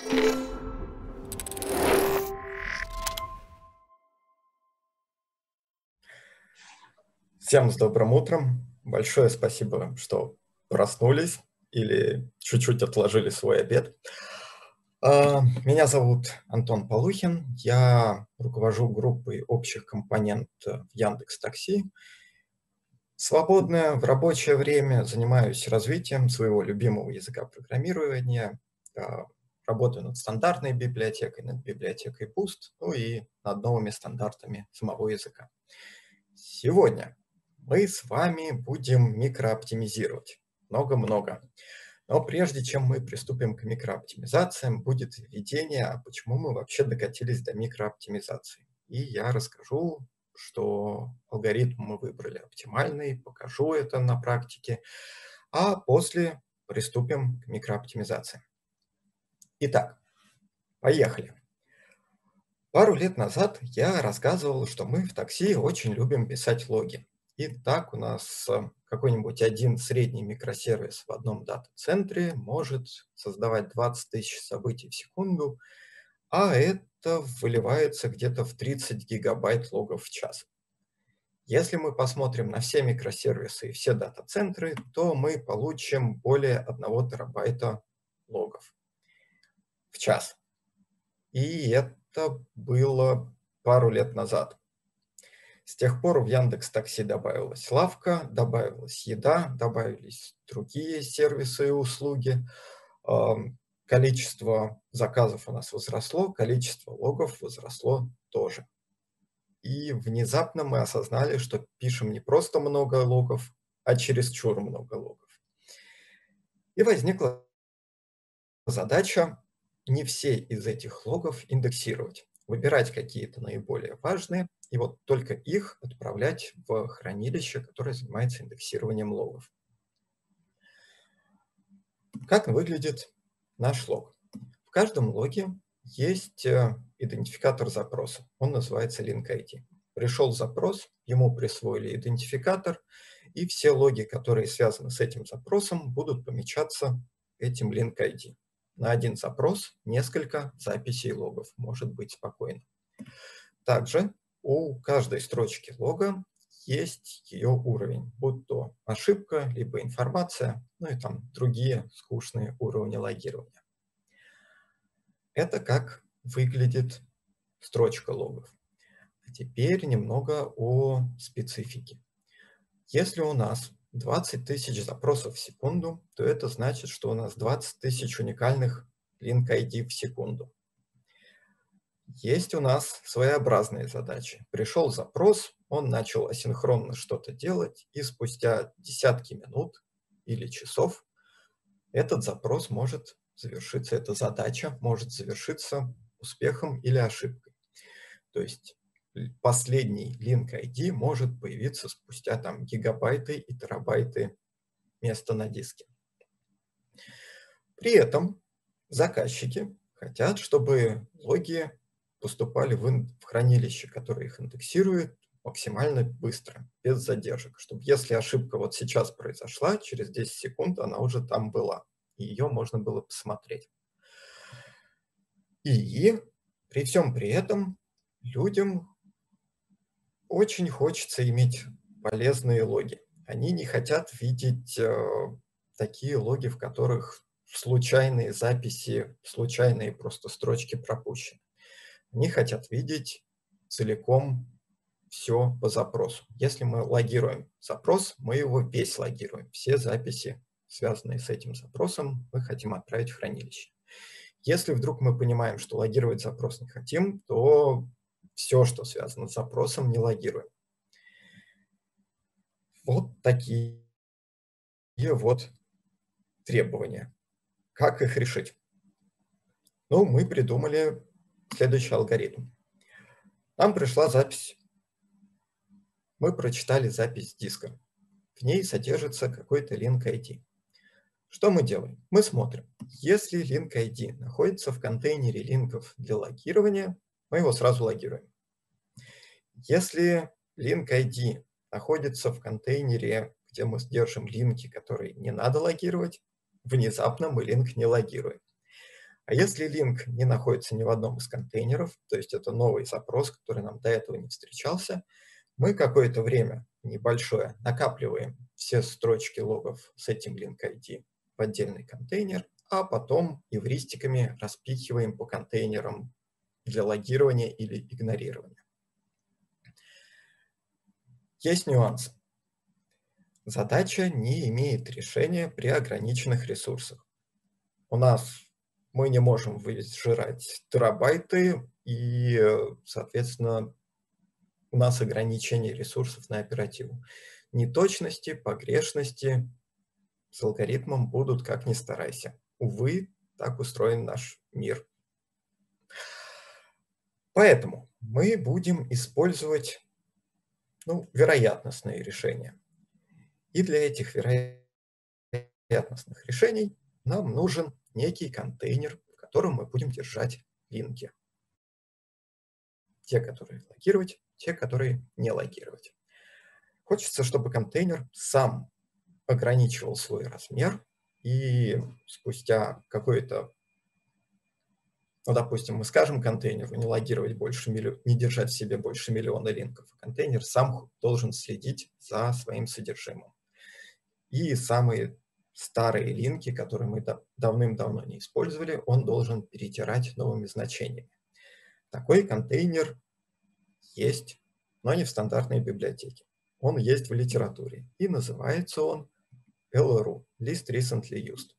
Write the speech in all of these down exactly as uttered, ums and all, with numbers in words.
Всем с добрым утром. Большое спасибо, что проснулись или чуть-чуть отложили свой обед. А, Меня зовут Антон Полухин. Я руковожу группой общих компонент в Яндекс.Такси. Свободное в рабочее время занимаюсь развитием своего любимого языка программирования. А, Работаю над стандартной библиотекой, над библиотекой Boost, ну и над новыми стандартами самого языка. Сегодня мы с вами будем микрооптимизировать. Много-много. Но прежде чем мы приступим к микрооптимизациям, будет введение, а почему мы вообще докатились до микрооптимизации. И я расскажу, что алгоритм мы выбрали оптимальный, покажу это на практике, а после приступим к микрооптимизации. Итак, поехали. Пару лет назад я рассказывал, что мы в такси очень любим писать логи. И так у нас э, какой-нибудь один средний микросервис в одном дата-центре может создавать двадцать тысяч событий в секунду, а это выливается где-то в тридцать гигабайт логов в час. Если мы посмотрим на все микросервисы и все дата-центры, то мы получим более одного терабайта логов в час. И это было пару лет назад. С тех пор в Яндекс.Такси добавилась лавка, добавилась еда, добавились другие сервисы и услуги. Ам, Количество заказов у нас возросло, количество логов возросло тоже. И внезапно мы осознали, что пишем не просто много логов, а чересчур много логов. И возникла задача не все из этих логов индексировать, выбирать какие-то наиболее важные, и вот только их отправлять в хранилище, которое занимается индексированием логов. Как выглядит наш лог? В каждом логе есть э, идентификатор запроса, он называется link ай ди. Пришел запрос, ему присвоили идентификатор, и все логи, которые связаны с этим запросом, будут помечаться этим link ай ди. На один запрос несколько записей логов, может быть спокойно. Также у каждой строчки лога есть ее уровень, будь то ошибка, либо информация, ну и там другие скучные уровни логирования. Это как выглядит строчка логов. А теперь немного о специфике. Если у нас двадцать тысяч запросов в секунду, то это значит, что у нас двадцать тысяч уникальных link ай ди в секунду. Есть у нас своеобразные задачи. Пришел запрос, он начал асинхронно что-то делать, и спустя десятки минут или часов этот запрос может завершиться, эта задача может завершиться успехом или ошибкой. То есть последний link ай ди может появиться спустя там гигабайты и терабайты места на диске. При этом заказчики хотят, чтобы логи поступали в, ин- в хранилище, которое их индексирует, максимально быстро, без задержек, чтобы если ошибка вот сейчас произошла, через десять секунд она уже там была, и ее можно было посмотреть. И при всем при этом людям очень хочется иметь полезные логи. Они не хотят видеть э, такие логи, в которых случайные записи, случайные просто строчки пропущены. Они хотят видеть целиком все по запросу. Если мы логируем запрос, мы его весь логируем. Все записи, связанные с этим запросом, мы хотим отправить в хранилище. Если вдруг мы понимаем, что логировать запрос не хотим, то все, что связано с запросом, не логируем. Вот такие вот требования. Как их решить? Ну, мы придумали следующий алгоритм. Нам пришла запись. Мы прочитали запись диска. В ней содержится какой-то link ай ди. Что мы делаем? Мы смотрим. Если link ай ди находится в контейнере линков для логирования, мы его сразу логируем. Если link ай ди находится в контейнере, где мы держим линки, которые не надо логировать, внезапно мы линк не логируем. А если линк не находится ни в одном из контейнеров, то есть это новый запрос, который нам до этого не встречался, мы какое-то время небольшое накапливаем все строчки логов с этим link ай ди в отдельный контейнер, а потом эвристиками распихиваем по контейнерам для логирования или игнорирования. Есть нюансы. Задача не имеет решения при ограниченных ресурсах. У нас мы не можем выжирать терабайты, и, соответственно, у нас ограничение ресурсов на оперативу. Неточности, погрешности с алгоритмом будут как ни старайся. Увы, так устроен наш мир. Поэтому мы будем использовать ну, вероятностные решения. И для этих вероятностных решений нам нужен некий контейнер, в котором мы будем держать линки. Те, которые логировать, те, которые не логировать. Хочется, чтобы контейнер сам ограничивал свой размер, и спустя какое-то, ну, допустим, мы скажем контейнеру не логировать больше миллиона, не держать в себе больше миллиона линков. Контейнер сам должен следить за своим содержимым. И самые старые линки, которые мы давным-давно не использовали, он должен перетирать новыми значениями. Такой контейнер есть, но не в стандартной библиотеке. Он есть в литературе, и называется он эл эр ю, List Recently Used.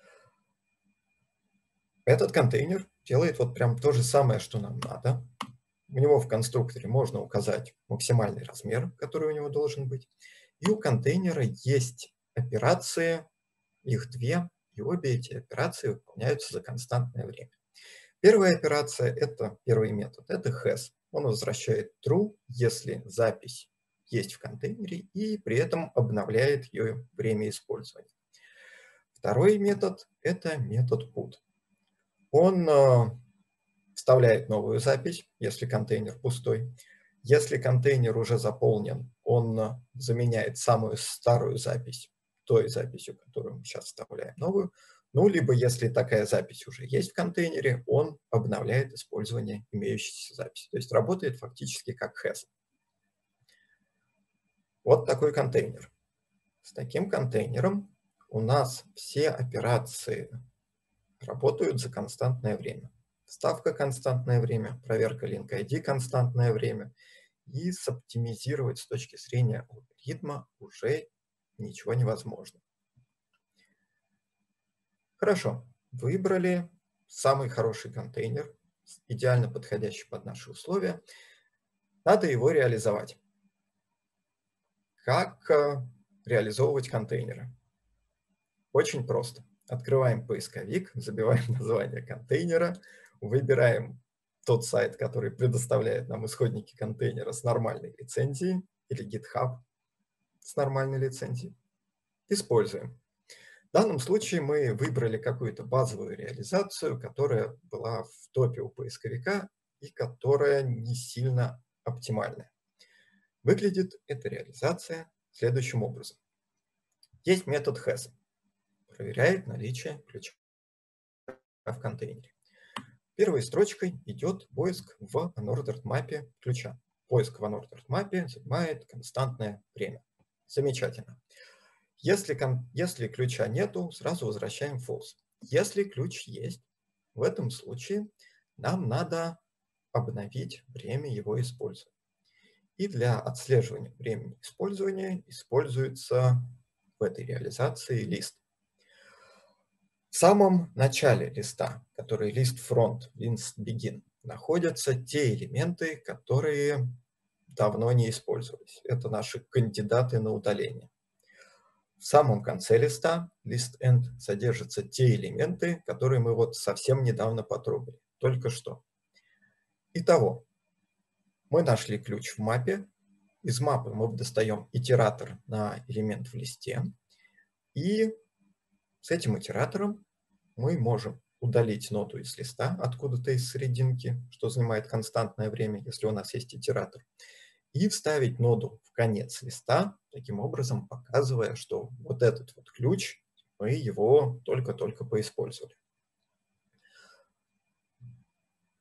Этот контейнер делает вот прям то же самое, что нам надо. У него в конструкторе можно указать максимальный размер, который у него должен быть. И у контейнера есть операции, их две, и обе эти операции выполняются за константное время. Первая операция, это первый метод, это has. Он возвращает true, если запись есть в контейнере, и при этом обновляет ее время использования. Второй метод – это метод put. Он э, вставляет новую запись, если контейнер пустой. Если контейнер уже заполнен, он э, заменяет самую старую запись той записью, которую мы сейчас вставляем новую. Ну, либо если такая запись уже есть в контейнере, он обновляет использование имеющейся записи. То есть работает фактически как has. Вот такой контейнер. С таким контейнером у нас все операции работают за константное время. Вставка константное время, проверка link ай ди константное время. И соптимизировать с точки зрения алгоритма уже ничего невозможно. Хорошо, выбрали самый хороший контейнер, идеально подходящий под наши условия. Надо его реализовать. Как реализовывать контейнеры? Очень просто. Открываем поисковик, забиваем название контейнера, выбираем тот сайт, который предоставляет нам исходники контейнера с нормальной лицензией, или GitHub с нормальной лицензией. Используем. В данном случае мы выбрали какую-то базовую реализацию, которая была в топе у поисковика и которая не сильно оптимальная. Выглядит эта реализация следующим образом. Есть метод has. Проверяет наличие ключа в контейнере. Первой строчкой идет поиск в unordered мапе ключа. Поиск в unordered мапе занимает константное время. Замечательно. Если, если ключа нету, сразу возвращаем false. Если ключ есть, в этом случае нам надо обновить время его использования. И для отслеживания времени использования используется в этой реализации лист. В самом начале листа, который list front, list begin, находятся те элементы, которые давно не использовались. Это наши кандидаты на удаление. В самом конце листа, list end, содержатся те элементы, которые мы вот совсем недавно потрогали, только что. Итого, мы нашли ключ в мапе. Из мапы мы достаем итератор на элемент в листе. И с этим итератором мы можем удалить ноду из листа откуда-то из серединки, что занимает константное время, если у нас есть итератор, и вставить ноду в конец листа, таким образом показывая, что вот этот вот ключ, мы его только-только поиспользовали.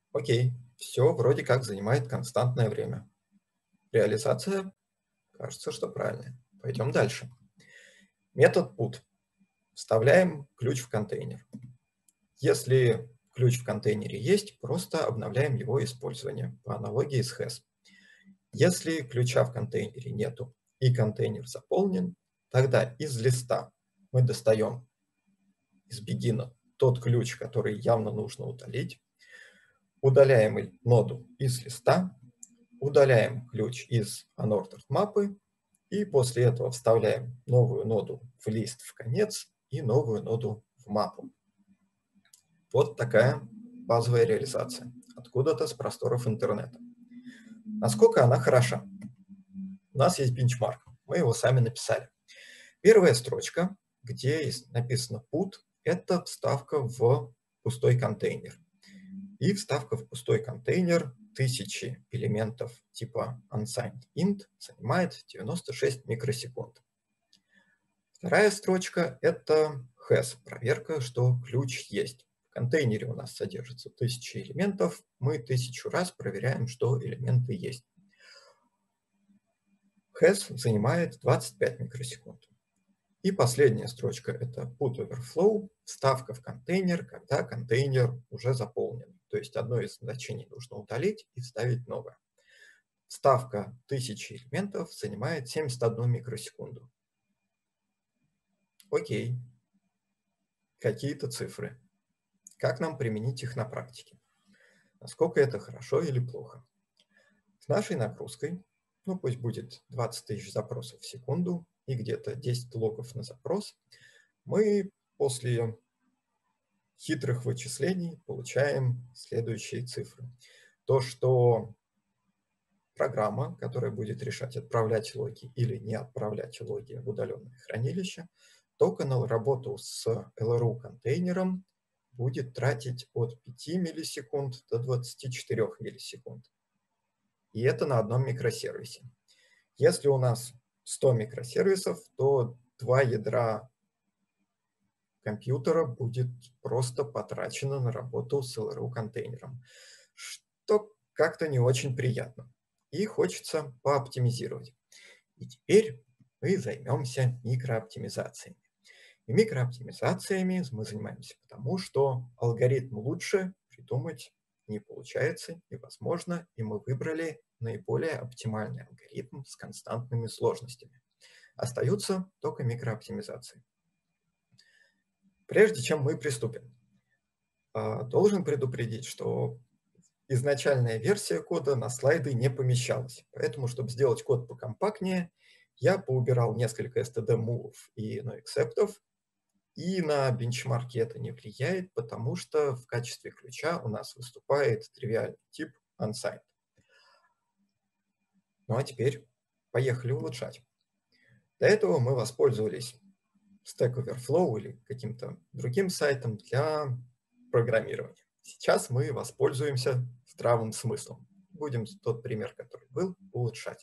Окей, все вроде как занимает константное время. Реализация, кажется, что правильная. Пойдем дальше. Метод put. Вставляем ключ в контейнер. Если ключ в контейнере есть, просто обновляем его использование по аналогии с has. Если ключа в контейнере нету и контейнер заполнен, тогда из листа мы достаем из begin тот ключ, который явно нужно удалить, удаляем ноду из листа, удаляем ключ из unordered мапы и после этого вставляем новую ноду в лист в конец и новую ноду в мапу. Вот такая базовая реализация. Откуда-то с просторов интернета. Насколько она хороша? У нас есть бенчмарк. Мы его сами написали. Первая строчка, где написано put, это вставка в пустой контейнер. И вставка в пустой контейнер тысячи элементов типа unsigned int занимает девяносто шесть микросекунд. Вторая строчка – это has, проверка, что ключ есть. В контейнере у нас содержится тысяча элементов, мы тысячу раз проверяем, что элементы есть. Has занимает двадцать пять микросекунд. И последняя строчка – это put overflow, вставка в контейнер, когда контейнер уже заполнен. То есть одно из значений нужно удалить и вставить новое. Вставка тысячи элементов занимает семьдесят одну микросекунду. Окей. Какие-то цифры. Как нам применить их на практике? Насколько это хорошо или плохо? С нашей нагрузкой, ну пусть будет двадцать тысяч запросов в секунду и где-то десять логов на запрос, мы после хитрых вычислений получаем следующие цифры. То, что программа, которая будет решать, отправлять логи или не отправлять логи в удаленное хранилище, только на работу с эл эр у-контейнером будет тратить от пяти миллисекунд до двадцати четырёх миллисекунд. И это на одном микросервисе. Если у нас сто микросервисов, то два ядра компьютера будет просто потрачено на работу с эл эр у-контейнером, что как-то не очень приятно. И хочется пооптимизировать. И теперь мы займемся микрооптимизациями. И микрооптимизациями мы занимаемся потому, что алгоритм лучше придумать не получается, невозможно, и мы выбрали наиболее оптимальный алгоритм с константными сложностями. Остаются только микрооптимизации. Прежде чем мы приступим, должен предупредить, что изначальная версия кода на слайды не помещалась. Поэтому, чтобы сделать код покомпактнее, я поубирал несколько эс ти ди-мувов и noexcept'ов, и на бенчмарке это не влияет, потому что в качестве ключа у нас выступает тривиальный тип unsigned. Ну а теперь поехали улучшать. До этого мы воспользовались Stack Overflow или каким-то другим сайтом для программирования. Сейчас мы воспользуемся здравым смыслом. Будем тот пример, который был, улучшать.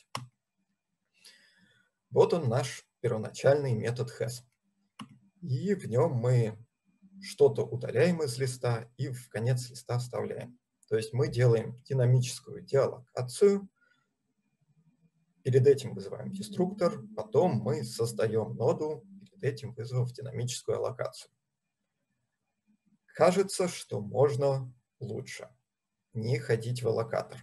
Вот он наш первоначальный метод has. И в нем мы что-то удаляем из листа и в конец листа вставляем. То есть мы делаем динамическую деаллокацию, перед этим вызываем деструктор, потом мы создаем ноду, перед этим вызвав динамическую аллокацию. Кажется, что можно лучше не ходить в аллокатор.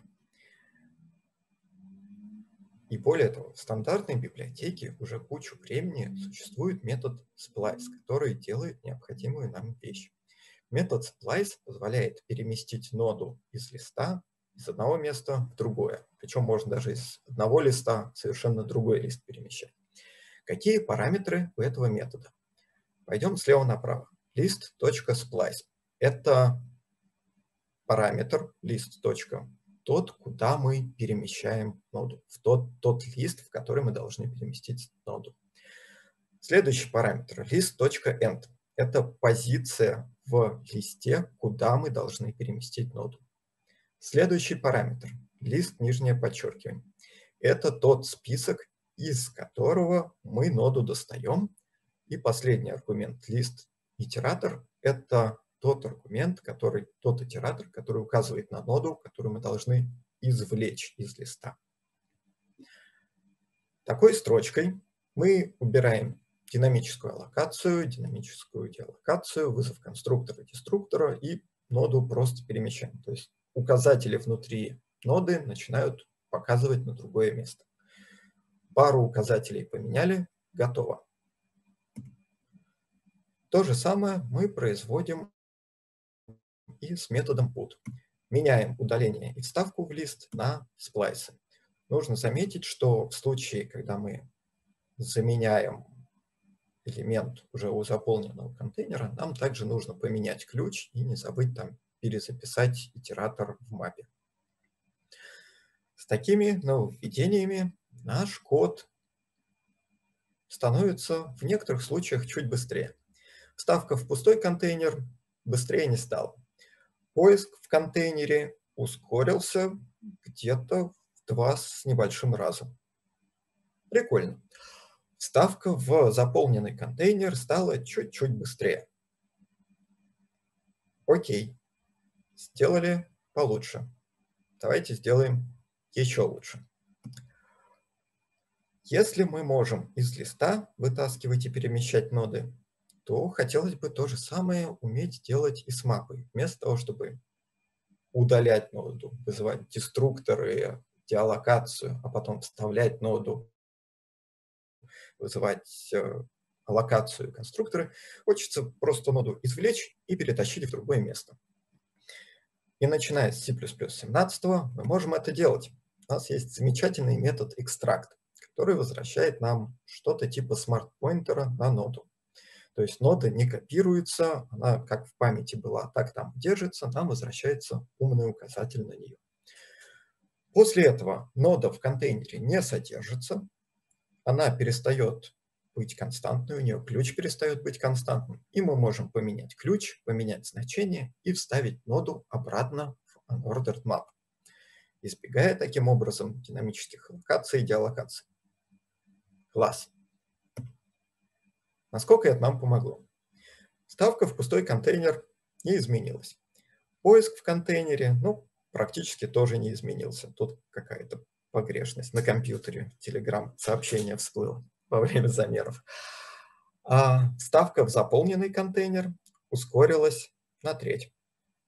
И более того, в стандартной библиотеке уже кучу времени существует метод splice, который делает необходимую нам вещь. Метод splice позволяет переместить ноду из листа из одного места в другое. Причем можно даже из одного листа совершенно другой лист перемещать. Какие параметры у этого метода? Пойдем слева направо. list.splice. Это параметр list. Тот, куда мы перемещаем ноду, в тот, тот лист, в который мы должны переместить ноду. Следующий параметр list.end. Это позиция в листе, куда мы должны переместить ноду. Следующий параметр list нижнее подчеркивание. Это тот список, из которого мы ноду достаем. И последний аргумент list итератор. Это тот аргумент, который, тот итератор, который указывает на ноду, которую мы должны извлечь из листа. Такой строчкой мы убираем динамическую аллокацию, динамическую деаллокацию, вызов конструктора и деструктора и ноду просто перемещаем. То есть указатели внутри ноды начинают показывать на другое место. Пару указателей поменяли, готово. То же самое мы производим и с методом put. Меняем удаление и вставку в лист на сплайсы. Нужно заметить, что в случае, когда мы заменяем элемент уже у заполненного контейнера, нам также нужно поменять ключ и не забыть там перезаписать итератор в мапе. С такими нововведениями наш код становится в некоторых случаях чуть быстрее. Вставка в пустой контейнер быстрее не стала. Поиск в контейнере ускорился где-то в два с небольшим раза. Прикольно. Вставка в заполненный контейнер стала чуть-чуть быстрее. Окей, сделали получше. Давайте сделаем еще лучше. Если мы можем из листа вытаскивать и перемещать ноды, то хотелось бы то же самое уметь делать и с мапой. Вместо того, чтобы удалять ноду, вызывать деструкторы, деаллокацию, а потом вставлять ноду, вызывать э, аллокацию конструкторы, хочется просто ноду извлечь и перетащить в другое место. И начиная с си плюс плюс семнадцать мы можем это делать. У нас есть замечательный метод extract, который возвращает нам что-то типа смарт-поинтера на ноду. То есть нода не копируется, она как в памяти была, так там держится, нам возвращается умный указатель на нее. После этого нода в контейнере не содержится, она перестает быть константной, у нее ключ перестает быть константным, и мы можем поменять ключ, поменять значение и вставить ноду обратно в unordered map, избегая таким образом динамических аллокаций и деаллокаций. Класс. Насколько это нам помогло? Вставка в пустой контейнер не изменилась. Поиск в контейнере, ну, практически тоже не изменился. Тут какая-то погрешность на компьютере, Telegram сообщение всплыло во время замеров. А вставка в заполненный контейнер ускорилась на треть.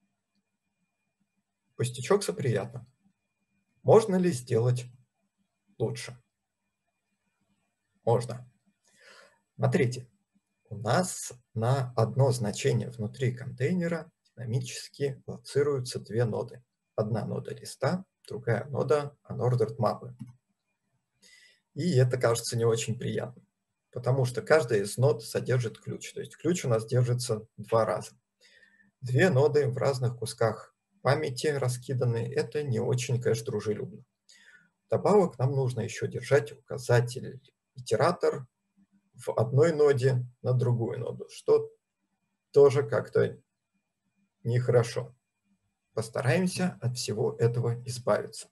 Пустячок соприятно. Можно ли сделать лучше? Можно. Смотрите, у нас на одно значение внутри контейнера динамически лоцируются две ноды. Одна нода листа, другая нода unordered мапы. И это кажется не очень приятно, потому что каждая из нод содержит ключ. То есть ключ у нас держится два раза. Две ноды в разных кусках памяти раскиданы. Это не очень, конечно, дружелюбно. Вдобавок нам нужно еще держать указатель итератор в одной ноде на другую ноду, что тоже как-то нехорошо. Постараемся от всего этого избавиться.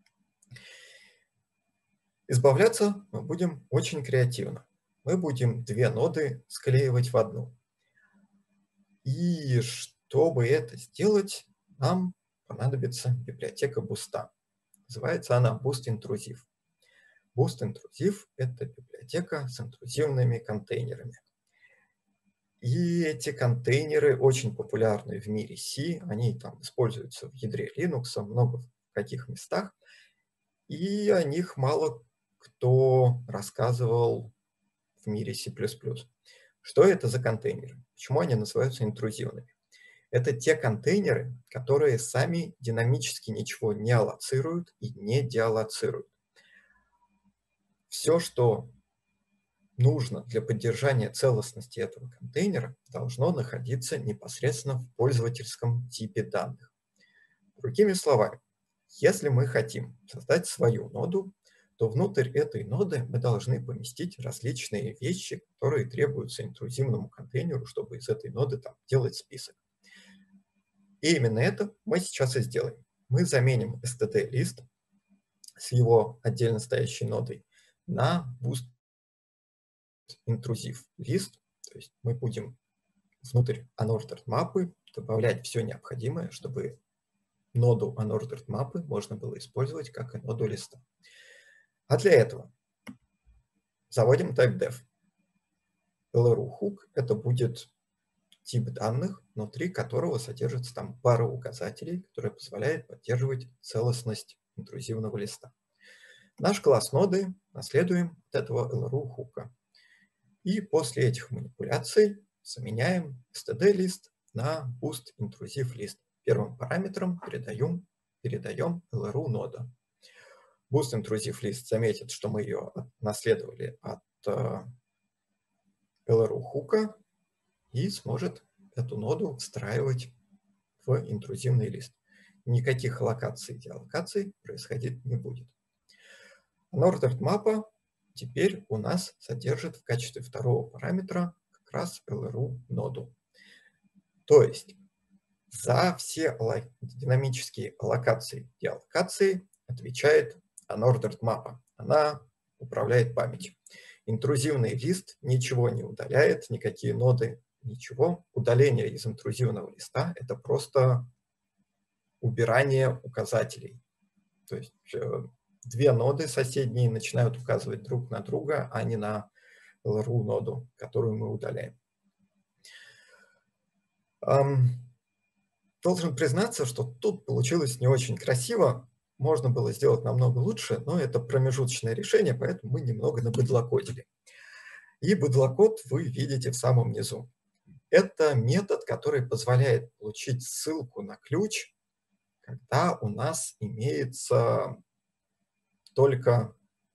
Избавляться мы будем очень креативно. Мы будем две ноды склеивать в одну. И чтобы это сделать, нам понадобится библиотека буста. Называется она Boost Intrusive. Boost Intrusive – это библиотека с интрузивными контейнерами. И эти контейнеры очень популярны в мире C, они там используются в ядре Linux, много в каких местах, и о них мало кто рассказывал в мире C++. Что это за контейнеры? Почему они называются интрузивными? Это те контейнеры, которые сами динамически ничего не аллоцируют и не деаллоцируют. Все, что нужно для поддержания целостности этого контейнера, должно находиться непосредственно в пользовательском типе данных. Другими словами, если мы хотим создать свою ноду, то внутрь этой ноды мы должны поместить различные вещи, которые требуются интрузивному контейнеру, чтобы из этой ноды там делать список. И именно это мы сейчас и сделаем. Мы заменим std-лист с его отдельно стоящей нодой на Boost Intrusive лист, то есть мы будем внутрь unordered мапы добавлять все необходимое, чтобы ноду unordered мапы можно было использовать как и ноду листа. А для этого заводим type-def. эл эр у-hook – это будет тип данных, внутри которого содержится там пара указателей, которые позволяют поддерживать целостность интрузивного листа. Наш класс ноды наследуем от этого эл эр у-hook. И после этих манипуляций заменяем std-лист на boost-intrusive-лист. Первым параметром передаем, передаем эл эр у-нода. Boost-intrusive-лист заметит, что мы ее наследовали от эл эр у-hook и сможет эту ноду встраивать в интрузивный лист. Никаких локаций и деаллокаций происходить не будет. Unordered мапа теперь у нас содержит в качестве второго параметра как раз эл эр у-ноду. То есть за все динамические локации и деаллокации отвечает unordered мапа. Она управляет памятью. Интрузивный лист ничего не удаляет, никакие ноды, ничего. Удаление из интрузивного листа – это просто убирание указателей. То есть две ноды соседние начинают указывать друг на друга, а не на эл эр у-ноду, которую мы удаляем. Должен признаться, что тут получилось не очень красиво. Можно было сделать намного лучше, но это промежуточное решение, поэтому мы немного набыдлокодили. И быдлокод вы видите в самом низу. Это метод, который позволяет получить ссылку на ключ, когда у нас имеется только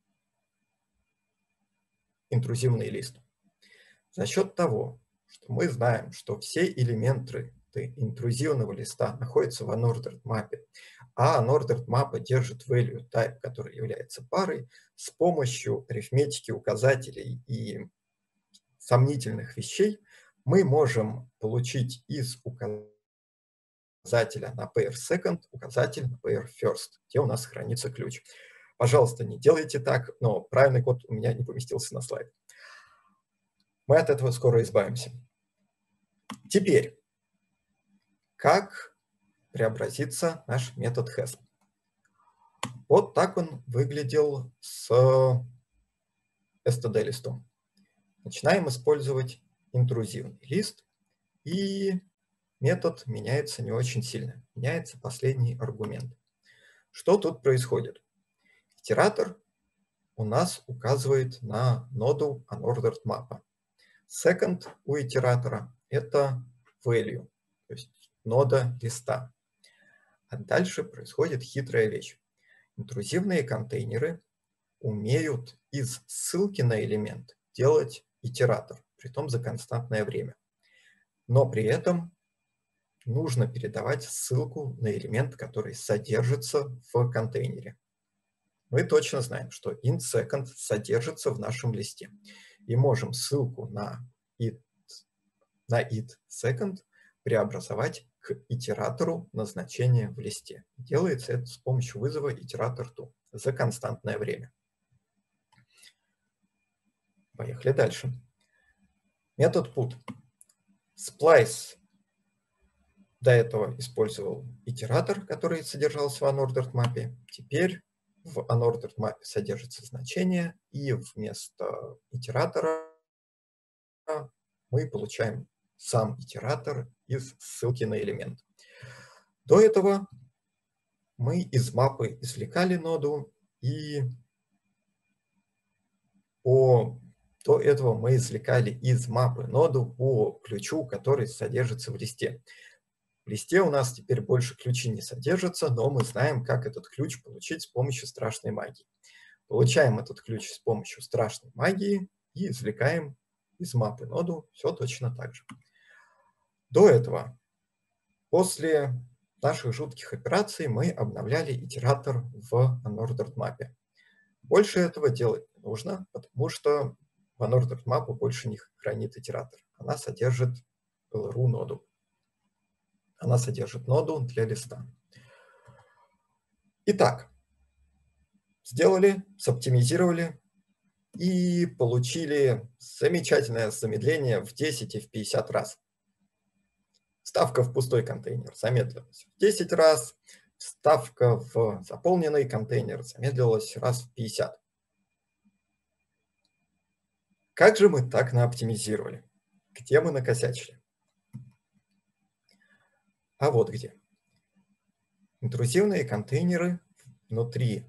интрузивный лист. За счет того, что мы знаем, что все элементы интрузивного листа находятся в unordered мапе, а unordered мапа держит value type, который является парой, с помощью арифметики указателей и сомнительных вещей мы можем получить из указателя на pair second указатель на pair first, где у нас хранится ключ. Пожалуйста, не делайте так, но правильный код у меня не поместился на слайд. Мы от этого скоро избавимся. Теперь, как преобразится наш метод hasp? Вот так он выглядел с std-листом. Начинаем использовать интрузивный лист, и метод меняется не очень сильно. Меняется последний аргумент. Что тут происходит? Итератор у нас указывает на ноду unordered мапа. Second у итератора – это value, то есть нода листа. А дальше происходит хитрая вещь. Интрузивные контейнеры умеют из ссылки на элемент делать итератор, притом за константное время. Но при этом нужно передавать ссылку на элемент, который содержится в контейнере. Мы точно знаем, что int second содержится в нашем листе. И можем ссылку на it, на it second преобразовать к итератору назначения в листе. Делается это с помощью вызова iterator to за константное время. Поехали дальше. Метод put. Splice до этого использовал итератор, который содержался в unordered мапе. Теперь в unordered мапе содержится значение, и вместо итератора мы получаем сам итератор из ссылки на элемент. До этого мы из мапы извлекали ноду, и по, до этого мы извлекали из мапы ноду по ключу, который содержится в листе. В листе у нас теперь больше ключи не содержатся, но мы знаем, как этот ключ получить с помощью страшной магии. Получаем этот ключ с помощью страшной магии и извлекаем из мапы ноду все точно так же. До этого, после наших жутких операций, мы обновляли итератор в unordered мапе. Больше этого делать не нужно, потому что в unordered мапу больше не хранит итератор. Она содержит эл эр у-ноду. Она содержит ноду для листа. Итак, сделали, соптимизировали и получили замечательное замедление в десять и в пятьдесят раз. Вставка в пустой контейнер замедлилась в десять раз, вставка в заполненный контейнер замедлилась раз в пятьдесят. Как же мы так наоптимизировали? Где мы накосячили? А вот где. Интрузивные контейнеры внутри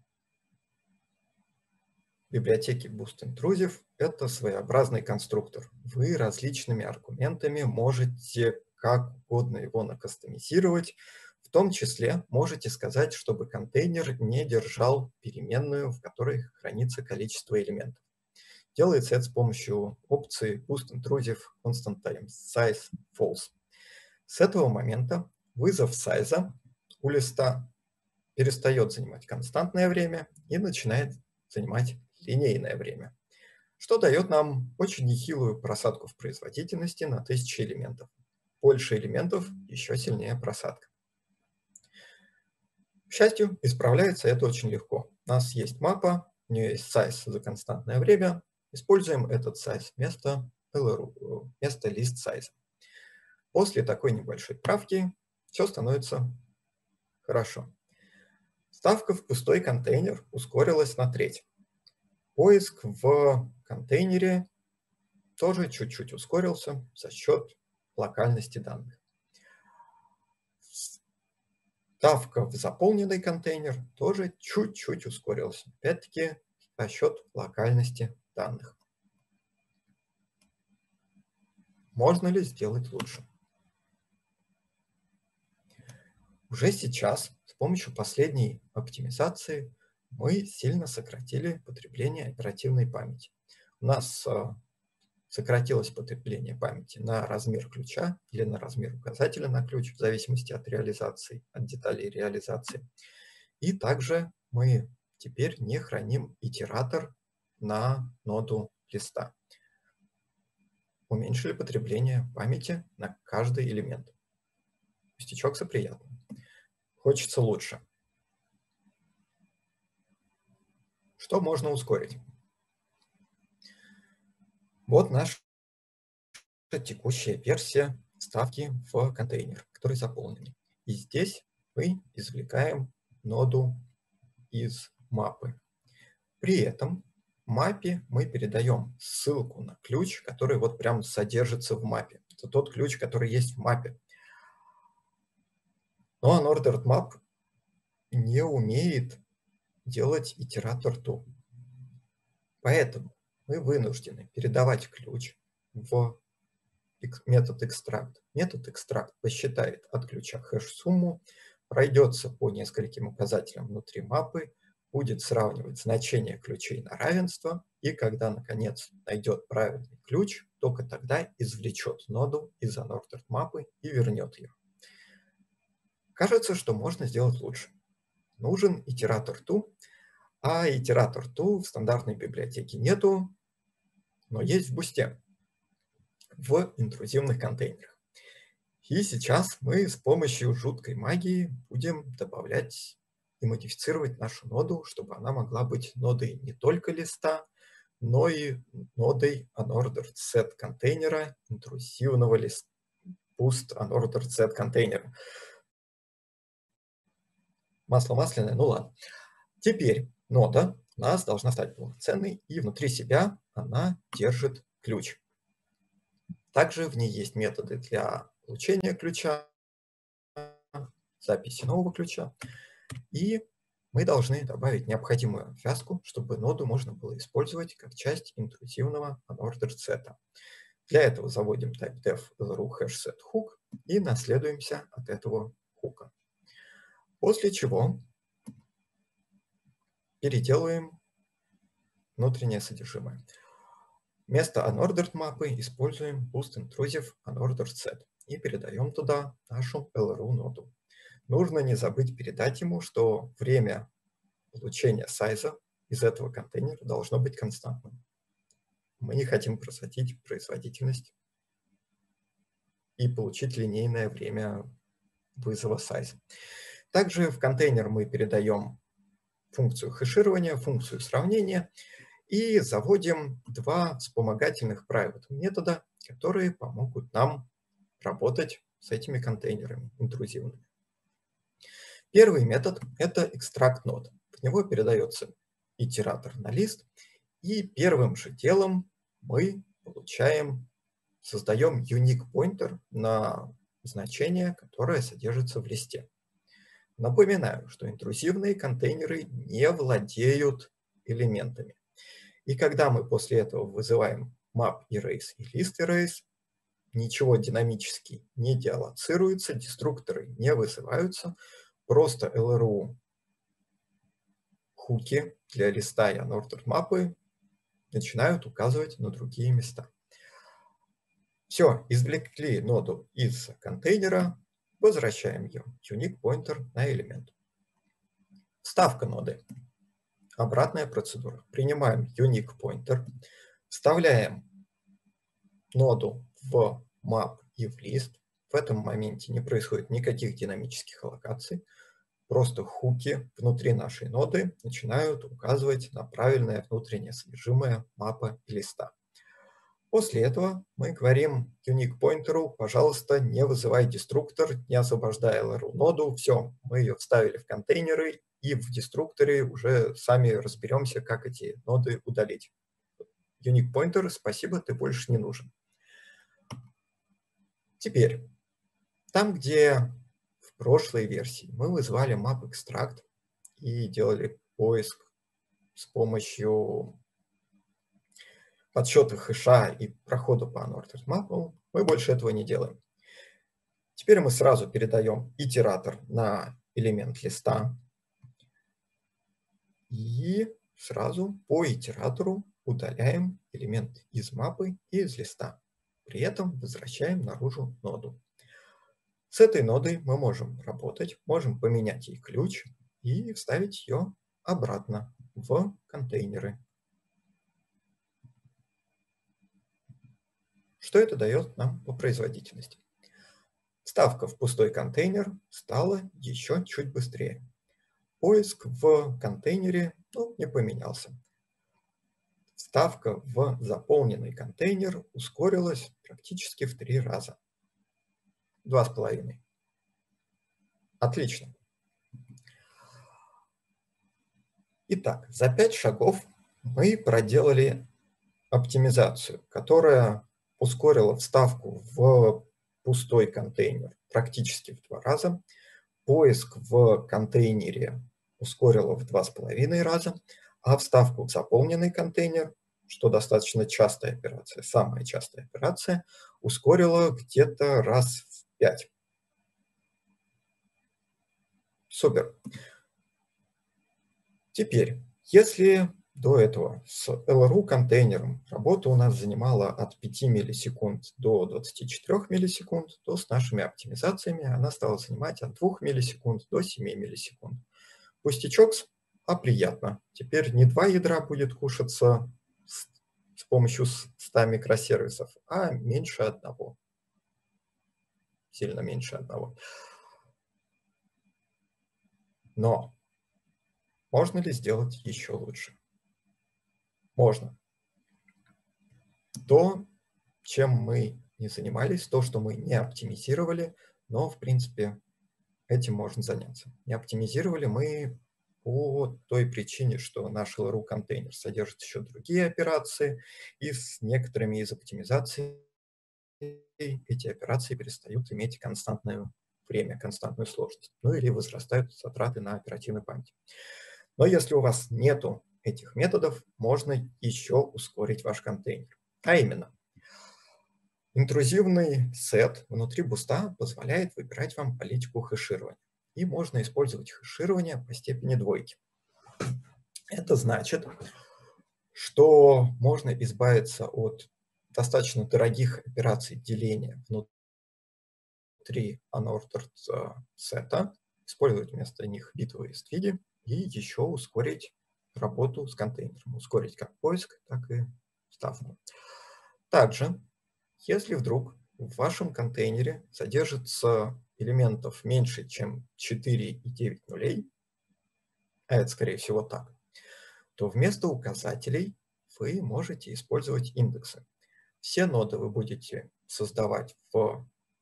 библиотеки Boost Intrusive – это своеобразный конструктор. Вы различными аргументами можете как угодно его накастомизировать. В том числе можете сказать, чтобы контейнер не держал переменную, в которой хранится количество элементов. Делается это с помощью опции Boost Intrusive Constant Time Size False. С этого момента вызов size у листа перестает занимать константное время и начинает занимать линейное время, что дает нам очень нехилую просадку в производительности на тысячи элементов. Больше элементов, еще сильнее просадка. К счастью, исправляется это очень легко. У нас есть мапа, у нее есть size за константное время. Используем этот size вместо эл эр ю, вместо list size. После такой небольшой правки все становится хорошо. Вставка в пустой контейнер ускорилась на треть. Поиск в контейнере тоже чуть-чуть ускорился за счет локальности данных. Вставка в заполненный контейнер тоже чуть-чуть ускорился. Опять-таки за счет локальности данных. Можно ли сделать лучше? Уже сейчас с помощью последней оптимизации мы сильно сократили потребление оперативной памяти. У нас сократилось потребление памяти на размер ключа или на размер указателя на ключ, в зависимости от реализации, от деталей реализации. И также мы теперь не храним итератор на ноду листа. Уменьшили потребление памяти на каждый элемент. Пустячок за приятно. Хочется лучше. Что можно ускорить? Вот наша текущая версия вставки в контейнер, который заполнен. И здесь мы извлекаем ноду из мапы. При этом в мапе мы передаем ссылку на ключ, который вот прям содержится в мапе. Это тот ключ, который есть в мапе. Но unordered map не умеет делать итератор to. Поэтому мы вынуждены передавать ключ в метод extract. Метод extract посчитает от ключа хэш-сумму, пройдется по нескольким указателям внутри мапы, будет сравнивать значения ключей на равенство, и когда, наконец, найдет правильный ключ, только тогда извлечет ноду из unordered мапы и вернет ее. Кажется, что можно сделать лучше. Нужен итератор to, а итератор to в стандартной библиотеке нету, но есть в Boost в интрузивных контейнерах. И сейчас мы с помощью жуткой магии будем добавлять и модифицировать нашу ноду, чтобы она могла быть нодой не только листа, но и нодой unordered set контейнера, интрузивного листа, Boost unordered set контейнера. Масло масляное, ну ладно. Теперь нода у нас должна стать полноценной, и внутри себя она держит ключ. Также в ней есть методы для получения ключа, записи нового ключа. И мы должны добавить необходимую связку, чтобы ноду можно было использовать как часть интрузивного unordered set. Для этого заводим typedef эл эр ю hashSetHook и наследуемся от этого хука. После чего переделываем внутреннее содержимое. Вместо unordered мапы используем Boost Intrusive unordered set и передаем туда нашу эл эр ю ноду. Нужно не забыть передать ему, что время получения сайза из этого контейнера должно быть константным. Мы не хотим просадить производительность и получить линейное время вызова сайза. Также в контейнер мы передаем функцию хэширования, функцию сравнения и заводим два вспомогательных private метода, которые помогут нам работать с этими контейнерами интрузивными. Первый метод – это extract node. В него передается итератор на лист, и первым же делом мы получаем, создаем unique pointer на значение, которое содержится в листе. Напоминаю, что интрузивные контейнеры не владеют элементами. И когда мы после этого вызываем map_erase и list_erase, ничего динамически не деаллоцируется, деструкторы не вызываются, просто эл эр у хуки для листа и unordered мапы начинают указывать на другие места. Все, извлекли ноду из контейнера, возвращаем ее, unique pointer на элемент. Вставка ноды. Обратная процедура. Принимаем unique pointer, вставляем ноду в map и в list. В этом моменте не происходит никаких динамических аллокаций. Просто хуки внутри нашей ноды начинают указывать на правильное внутреннее содержимое мапа и листа. После этого мы говорим unique pointer, пожалуйста, не вызывай деструктор, не освобождай эл эр у ноду. Все, мы ее вставили в контейнеры, и в деструкторе уже сами разберемся, как эти ноды удалить. Unique pointer, спасибо, ты больше не нужен. Теперь, там, где в прошлой версии мы вызывали map_extract и делали поиск с помощью подсчета хэша и прохода по unordered map, мы больше этого не делаем. Теперь мы сразу передаем итератор на элемент листа и сразу по итератору удаляем элемент из мапы и из листа. При этом возвращаем наружу ноду. С этой нодой мы можем работать, можем поменять ей ключ и вставить ее обратно в контейнеры. Что это дает нам по производительности? Вставка в пустой контейнер стала еще чуть быстрее. Поиск в контейнере ну, не поменялся. Вставка в заполненный контейнер ускорилась практически в три раза. Два с половиной. Отлично. Итак, за пять шагов мы проделали оптимизацию, которая ускорила вставку в пустой контейнер практически в два раза. Поиск в контейнере ускорила в два с половиной раза, а вставку в заполненный контейнер, что достаточно частая операция, самая частая операция, ускорила где-то раз в пять. Супер. Теперь, если до этого с эл эр у контейнером работа у нас занимала от пяти миллисекунд до двадцати четырёх миллисекунд, то с нашими оптимизациями она стала занимать от двух миллисекунд до семи миллисекунд. Пустячок, а приятно. Теперь не два ядра будет кушаться с, с помощью ста микросервисов, а меньше одного. Сильно меньше одного. Но можно ли сделать еще лучше? Можно. То, чем мы не занимались, то, что мы не оптимизировали, но, в принципе, этим можно заняться. Не оптимизировали мы по той причине, что наш эл эр у контейнер содержит еще другие операции, и с некоторыми из оптимизаций эти операции перестают иметь константное время, константную сложность, ну или возрастают затраты на оперативную память. Но если у вас нету этих методов, можно еще ускорить ваш контейнер. А именно, интрузивный сет внутри буста позволяет выбирать вам политику хэширования. И можно использовать хэширование по степени двойки. Это значит, что можно избавиться от достаточно дорогих операций деления внутри unordered сета, использовать вместо них битовые сдвиги и еще ускорить работу с контейнером. Ускорить как поиск, так и вставку. Также, если вдруг в вашем контейнере содержится элементов меньше, чем четыре и девять нулей, а это, скорее всего, так, то вместо указателей вы можете использовать индексы. Все ноды вы будете создавать в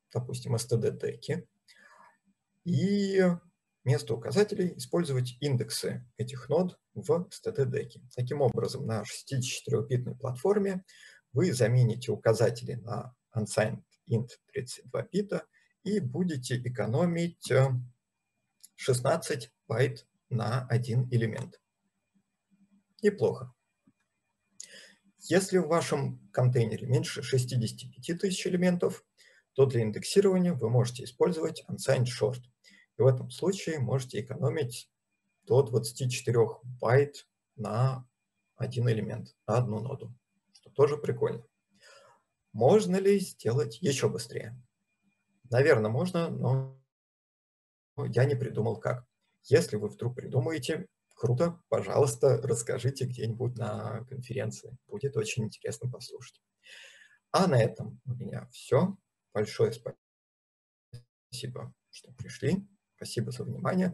допустим, эс тэ ди-деки, и вместо указателей использовать индексы этих нод в эс тэ ди-деке. Таким образом, на шестидесятичетырёхбитной платформе вы замените указатели на unsigned int тридцать два бита и будете экономить шестнадцать байт на один элемент. Неплохо. Если в вашем контейнере меньше шестидесяти пяти тысяч элементов, то для индексирования вы можете использовать unsigned short. И в этом случае можете экономить до двадцати четырёх байт на один элемент, на одну ноду, что тоже прикольно. Можно ли сделать еще быстрее? Наверное, можно, но я не придумал как. Если вы вдруг придумаете, круто, пожалуйста, расскажите где-нибудь на конференции. Будет очень интересно послушать. А на этом у меня все. Большое спасибо, что пришли. Спасибо за внимание.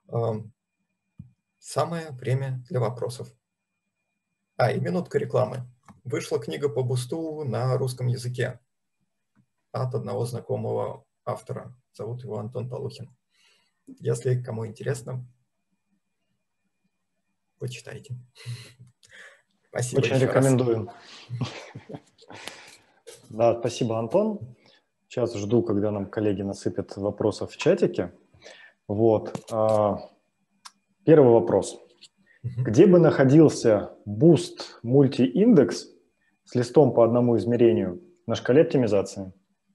Самое время для вопросов. А, и минутка рекламы. Вышла книга по бусту на русском языке от одного знакомого автора. Зовут его Антон Полухин. Если кому интересно, почитайте. Спасибо Очень еще рекомендую. Да, спасибо, Антон. Сейчас жду, когда нам коллеги насыпят вопросов в чатике. Вот. Первый вопрос. Где бы находился Boost мультииндекс с листом по одному измерению на шкале оптимизации?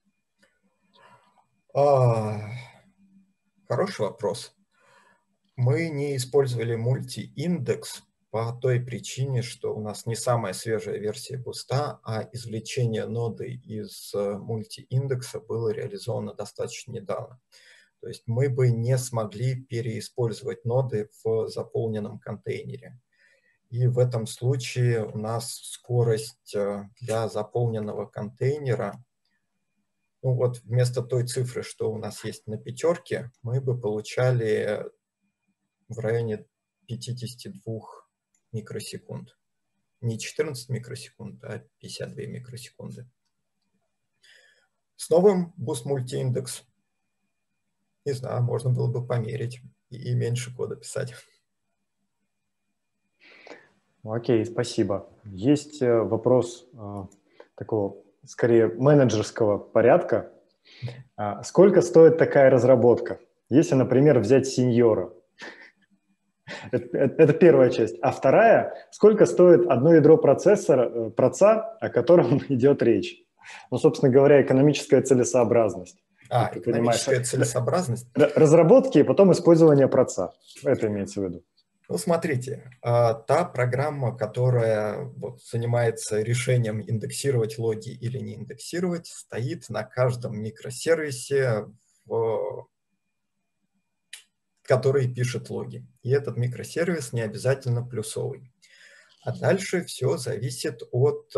А, хороший вопрос. Мы не использовали мультииндекс по той причине, что у нас не самая свежая версия буста, а извлечение ноды из мультииндекса было реализовано достаточно недавно. То есть мы бы не смогли переиспользовать ноды в заполненном контейнере. И в этом случае у нас скорость для заполненного контейнера, ну вот вместо той цифры, что у нас есть на пятерке, мы бы получали в районе пятидесяти двух микросекунд. Не четырнадцать микросекунд, а пятьдесят две микросекунды. С новым Boost Multi-Index, не знаю, можно было бы померить и меньше кода писать. Окей, спасибо. Есть вопрос э, такого, скорее, менеджерского порядка. А сколько стоит такая разработка? Если, например, взять сеньора. Это, это, это первая часть. А вторая, сколько стоит одно ядро процессора, проца, о котором идет речь? Ну, собственно говоря, экономическая целесообразность. А, ты экономическая понимаешь, целесообразность? Разработки и потом использование проца. Это имеется в виду. Ну, смотрите, та программа, которая вот занимается решением, индексировать логи или не индексировать, стоит на каждом микросервисе, в... который пишет логи. И этот микросервис не обязательно плюсовый. А дальше все зависит от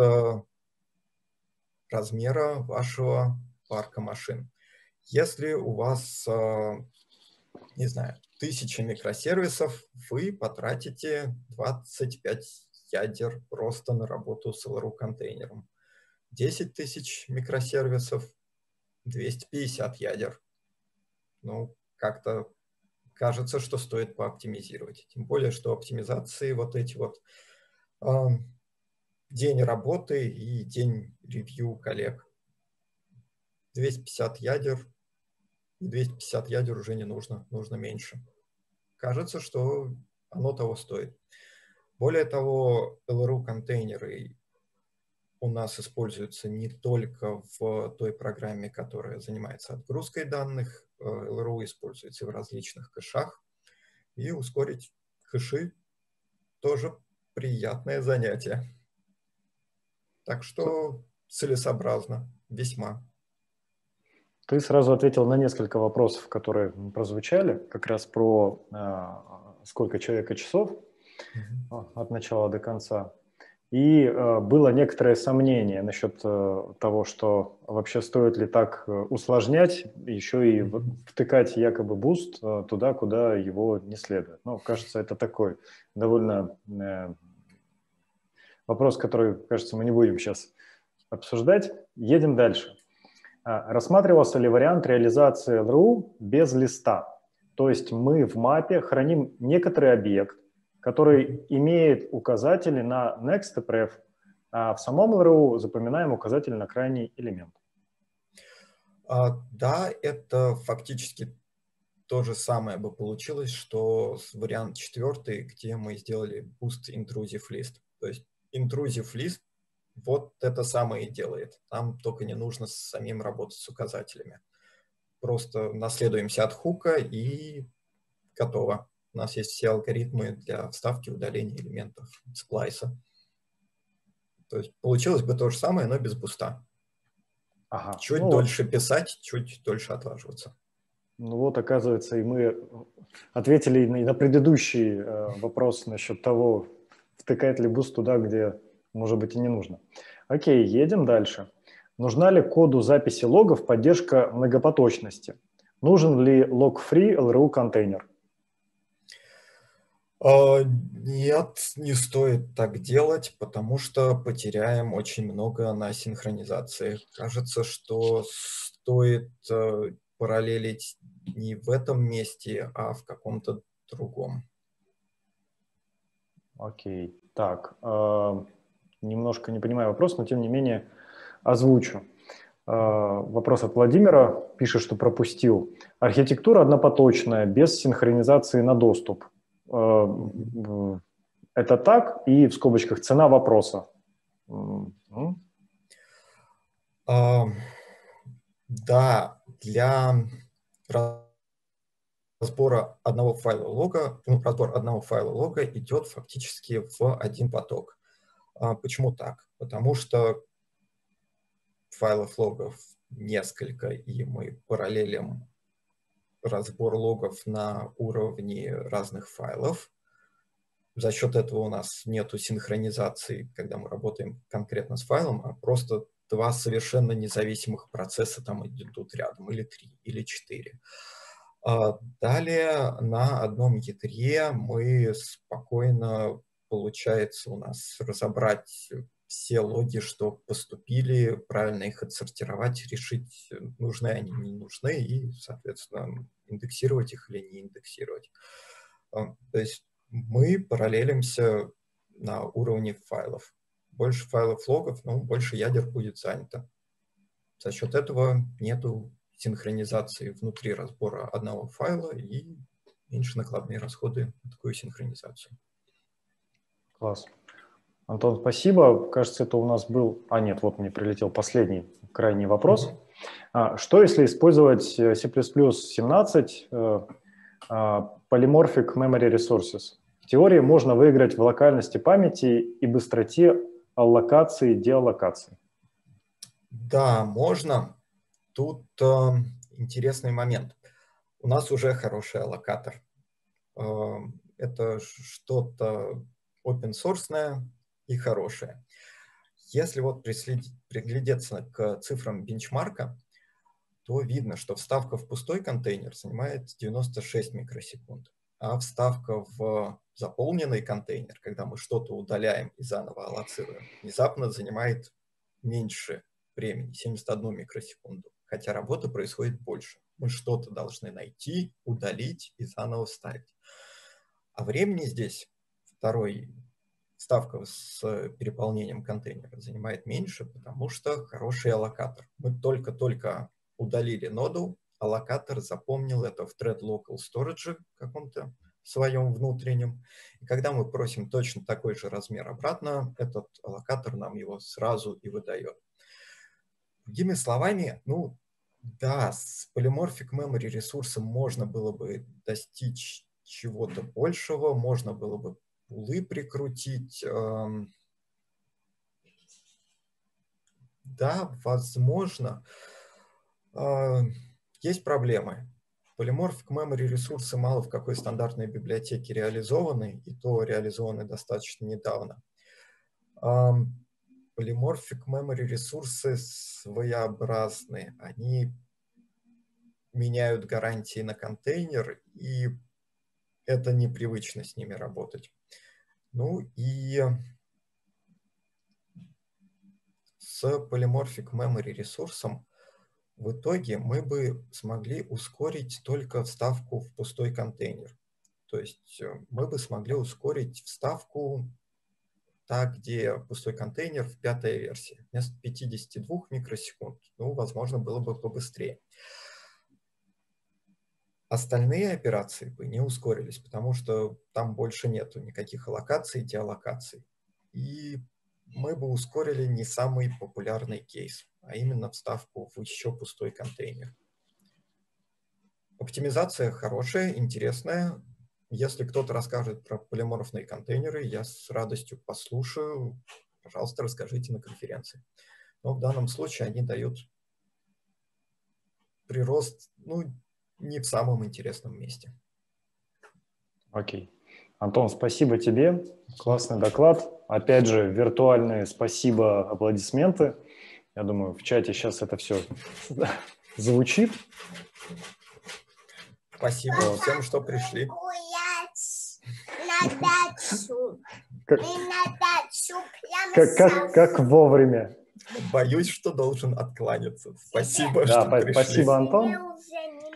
размера вашего парка машин. Если у вас, не знаю, тысяча микросервисов, вы потратите двадцать пять ядер просто на работу с эл эр у-контейнером. десять тысяч микросервисов, двести пятьдесят ядер. Ну, как-то кажется, что стоит пооптимизировать. Тем более, что оптимизации вот эти вот э, день работы и день ревью коллег. двести пятьдесят ядер, и двести пятьдесят ядер уже не нужно, нужно меньше. Кажется, что оно того стоит. Более того, эл эр у-контейнеры у нас используются не только в той программе, которая занимается отгрузкой данных, эл эр у используется в различных кэшах, и ускорить кэши тоже приятное занятие. Так что целесообразно, весьма. Ты сразу ответил на несколько вопросов, которые прозвучали, как раз про э, сколько человека часов mm-hmm. от начала до конца. И э, было некоторое сомнение насчет э, того, что вообще стоит ли так э, усложнять, еще и mm-hmm. втыкать якобы буст э, туда, куда его не следует. Ну, кажется, это такой довольно э, вопрос, который, кажется, мы не будем сейчас обсуждать. Едем дальше. Рассматривался ли вариант реализации эл эр у без листа? То есть мы в мапе храним некоторый объект, который имеет указатели на nextpref, а в самом эл эр у запоминаем указатель на крайний элемент. А, да, это фактически то же самое бы получилось, что вариант четвертый, где мы сделали boost intrusive list. То есть intrusive list вот это самое и делает. Там только не нужно с самим работать с указателями. Просто наследуемся от хука и готово. У нас есть все алгоритмы для вставки и удаления элементов сплайса. То есть получилось бы то же самое, но без буста. Ага. Чуть Ну, дольше писать, чуть дольше отлаживаться. Ну вот, оказывается, и мы ответили и на, и на предыдущий э, вопрос насчет того, втыкает ли буст туда, где, может быть, и не нужно. Окей, едем дальше. Нужна ли коду записи логов поддержка многопоточности? Нужен ли log-free эл эр у-контейнер? Нет, не стоит так делать, потому что потеряем очень много на синхронизации. Кажется, что стоит параллелить не в этом месте, а в каком-то другом. Окей, так, э, немножко не понимаю вопрос, но тем не менее озвучу. Э, вопрос от Владимира, пишет, что пропустил. Архитектура однопоточная, без синхронизации на доступ. Э, это так? И в скобочках цена вопроса. Mm-hmm. Uh, да, для разбора одного файла лога, ну, разбор одного файла лога идет фактически в один поток. Uh, почему так? Потому что файлов логов несколько, и мы параллелим разбор логов на уровне разных файлов. За счет этого у нас нету синхронизации, когда мы работаем конкретно с файлом, а просто два совершенно независимых процесса там идут рядом, или три, или четыре. Далее на одном ядре мы спокойно, получается, у нас разобрать все логи, что поступили, правильно их отсортировать, решить, нужны они, не нужны, и, соответственно, индексировать их или не индексировать. То есть мы параллелимся на уровне файлов. Больше файлов логов, но больше ядер будет занято. За счет этого нету синхронизации внутри разбора одного файла и меньше накладные расходы на такую синхронизацию. Класс. Антон, спасибо. Кажется, это у нас был... А, нет, вот мне прилетел последний, крайний вопрос. Mm-hmm. а, что, если использовать си плюс плюс семнадцать uh, uh, Polymorphic Memory Resources? В теории можно выиграть в локальности памяти и быстроте аллокации и деаллокации. Да, можно. Тут э, интересный момент. У нас уже хороший аллокатор. Э, это что-то open-source и хорошее. Если вот приглядеться к цифрам бенчмарка, то видно, что вставка в пустой контейнер занимает девяносто шесть микросекунд, а вставка в заполненный контейнер, когда мы что-то удаляем и заново аллоцируем, внезапно занимает меньше времени, семьдесят одну микросекунду, хотя работа происходит больше. Мы что-то должны найти, удалить и заново вставить. А времени здесь второй вставка с переполнением контейнера занимает меньше, потому что хороший аллокатор. Мы только-только удалили ноду, аллокатор запомнил это в thread local storage каком-то своем внутреннем. И когда мы просим точно такой же размер обратно, этот аллокатор нам его сразу и выдает. Другими словами, ну да, с Polymorphic Memory ресурсом можно было бы достичь чего-то большего, можно было бы пулы прикрутить. Да, возможно. Есть проблемы. Polymorphic Memory ресурсы мало в какой стандартной библиотеке реализованы, и то реализованы достаточно недавно. Polymorphic Memory ресурсы своеобразные. Они меняют гарантии на контейнер, и это непривычно с ними работать. Ну и с Polymorphic Memory ресурсом в итоге мы бы смогли ускорить только вставку в пустой контейнер. То есть мы бы смогли ускорить вставку так, где пустой контейнер в пятой версии. Вместо пятидесяти двух микросекунд, ну, возможно, было бы побыстрее. Остальные операции бы не ускорились, потому что там больше нету никаких аллокаций, деаллокаций. И мы бы ускорили не самый популярный кейс, а именно вставку в еще пустой контейнер. Оптимизация хорошая, интересная. Если кто-то расскажет про полиморфные контейнеры, я с радостью послушаю. Пожалуйста, расскажите на конференции. Но в данном случае они дают прирост, ну, не в самом интересном месте. Окей. Антон, спасибо тебе. Классный доклад. Опять же, виртуальные спасибо, аплодисменты. Я думаю, в чате сейчас это все звучит. Спасибо вот. всем, что пришли. Как, как, как, как вовремя. Боюсь, что должен откланяться. Спасибо, да, что пришли. Спасибо, Антон.